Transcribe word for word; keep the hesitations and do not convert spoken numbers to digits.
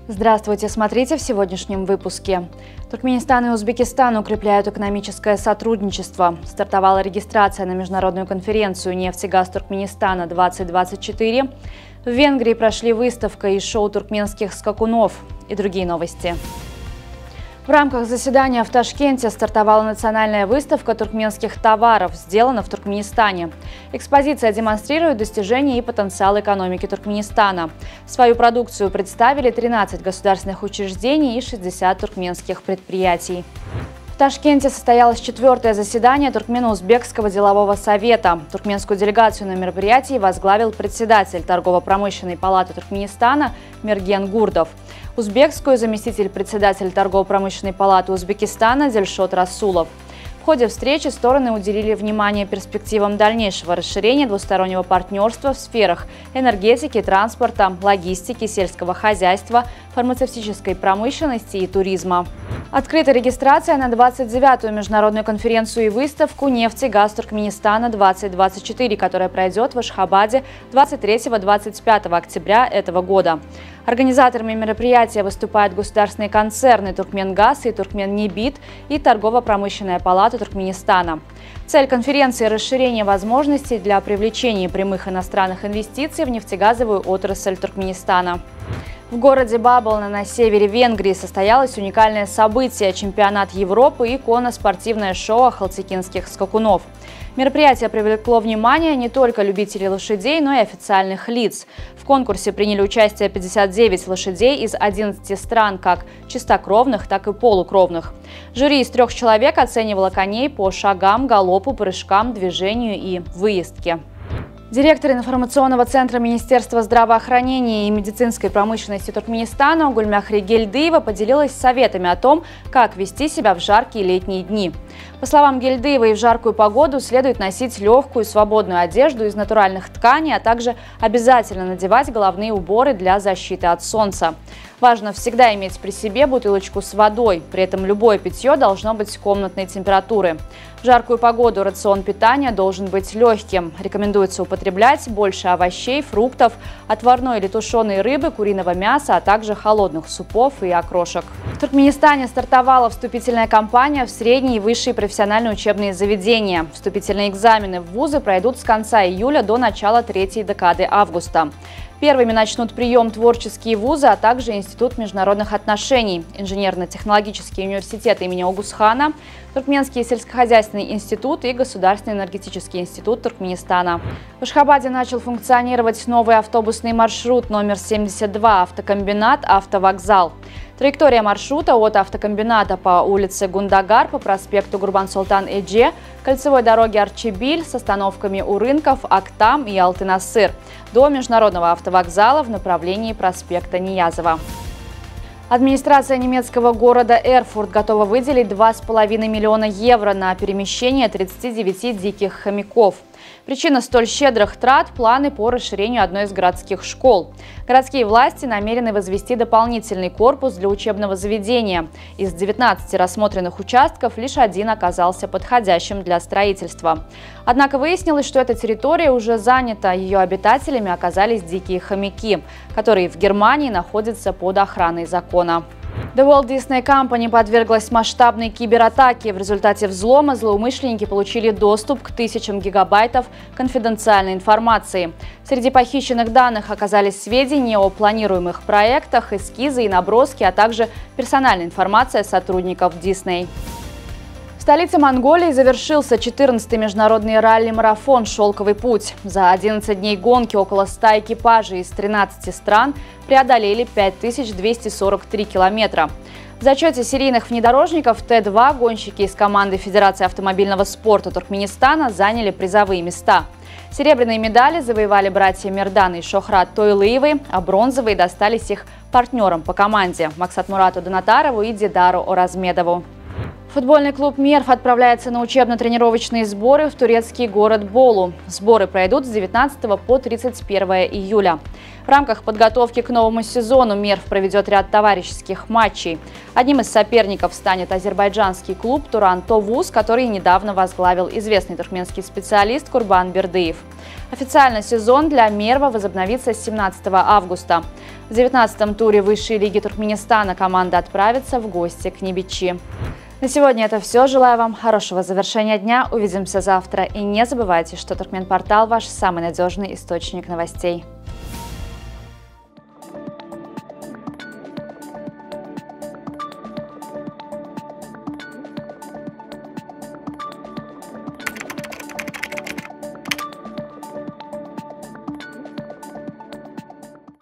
Здравствуйте, смотрите в сегодняшнем выпуске. Туркменистан и Узбекистан укрепляют экономическое сотрудничество. Стартовала регистрация на международную конференцию «Нефть и газ Туркменистана-двадцать двадцать четыре». В Венгрии прошли выставка и шоу туркменских скакунов и другие новости. В рамках заседания в Ташкенте стартовала национальная выставка туркменских товаров, сделана в Туркменистане. Экспозиция демонстрирует достижения и потенциал экономики Туркменистана. Свою продукцию представили тринадцать государственных учреждений и шестьдесят туркменских предприятий. В Ташкенте состоялось четвертое заседание Туркмено-Узбекского делового совета. Туркменскую делегацию на мероприятии возглавил председатель Торгово-промышленной палаты Туркменистана Мерген Гурдов. Узбекскую – заместитель председателя Торгово-промышленной палаты Узбекистана Дельшот Расулов. В ходе встречи стороны уделили внимание перспективам дальнейшего расширения двустороннего партнерства в сферах энергетики, транспорта, логистики, сельского хозяйства, фармацевтической промышленности и туризма. Открыта регистрация на двадцать девятую международную конференцию и выставку «Нефть и газ Туркменистана-двадцать двадцать четыре», которая пройдет в Ашхабаде двадцать третьего — двадцать пятого октября этого года. Организаторами мероприятия выступают государственные концерны «Туркменгаз» и «Туркменнебит» и Торгово-промышленная палата Туркменистана. Цель конференции – расширение возможностей для привлечения прямых иностранных инвестиций в нефтегазовую отрасль Туркменистана. В городе Баболна на севере Венгрии состоялось уникальное событие – чемпионат Европы и конно-спортивное шоу ахалтекинских скакунов. Мероприятие привлекло внимание не только любителей лошадей, но и официальных лиц. В конкурсе приняли участие пятьдесят девять лошадей из одиннадцати стран, как чистокровных, так и полукровных. Жюри из трех человек оценивало коней по шагам, галопу, прыжкам, движению и выездке. Директор информационного центра Министерства здравоохранения и медицинской промышленности Туркменистана Гульмяхри Гельдыева поделилась советами о том, как вести себя в жаркие летние дни. По словам Гельдыевой, в жаркую погоду следует носить легкую свободную одежду из натуральных тканей, а также обязательно надевать головные уборы для защиты от солнца. Важно всегда иметь при себе бутылочку с водой, при этом любое питье должно быть комнатной температуры. В жаркую погоду рацион питания должен быть легким. Рекомендуется употреблять больше овощей, фруктов, отварной или тушеной рыбы, куриного мяса, а также холодных супов и окрошек. В Туркменистане стартовала вступительная кампания в средние и высшие профессиональные учебные заведения. Вступительные экзамены в вузы пройдут с конца июля до начала третьей декады августа. Первыми начнут прием творческие вузы, а также Институт международных отношений, Инженерно-технологический университет имени Огусхана, Туркменский сельскохозяйственный институт и Государственный энергетический институт Туркменистана. В Ашхабаде начал функционировать новый автобусный маршрут номер семьдесят два «Автокомбинат Автовокзал». Траектория маршрута от автокомбината по улице Гундагар по проспекту Гурбан-Султан-Эдже, кольцевой дороги Арчебиль с остановками у рынков Актам и Алтынасыр до международного автовокзала в направлении проспекта Ниязова. Администрация немецкого города Эрфурт готова выделить два с половиной миллиона евро на перемещение тридцати девяти диких хомяков. Причина столь щедрых трат – планы по расширению одной из городских школ. Городские власти намерены возвести дополнительный корпус для учебного заведения. Из девятнадцати рассмотренных участков лишь один оказался подходящим для строительства. Однако выяснилось, что эта территория уже занята, ее обитателями оказались дикие хомяки, которые в Германии находятся под охраной закона. The Walt Disney Company подверглась масштабной кибератаке. В результате взлома злоумышленники получили доступ к тысячам гигабайтов конфиденциальной информации. Среди похищенных данных оказались сведения о планируемых проектах, эскизы и наброски, а также персональная информация сотрудников Disney. В столице Монголии завершился четырнадцатый международный ралли-марафон «Шелковый путь». За одиннадцать дней гонки около ста экипажей из тринадцати стран преодолели пять тысяч двести сорок три километра. В зачете серийных внедорожников Т два гонщики из команды Федерации автомобильного спорта Туркменистана заняли призовые места. Серебряные медали завоевали братья Мердан и Шохрат Тойлыевы, а бронзовые достались их партнерам по команде – Максатмурату Донатарову и Дидару Оразмедову. Футбольный клуб «Мерв» отправляется на учебно-тренировочные сборы в турецкий город Болу. Сборы пройдут с девятнадцатого по тридцать первое июля. В рамках подготовки к новому сезону «Мерв» проведет ряд товарищеских матчей. Одним из соперников станет азербайджанский клуб «Туран Товуз», который недавно возглавил известный туркменский специалист Курбан Бердыев. Официально сезон для Мерва возобновится с семнадцатого августа. В девятнадцатом туре высшей лиги Туркменистана команда отправится в гости к Небичи. На сегодня это все. Желаю вам хорошего завершения дня. Увидимся завтра. И не забывайте, что Туркменпортал – ваш самый надежный источник новостей.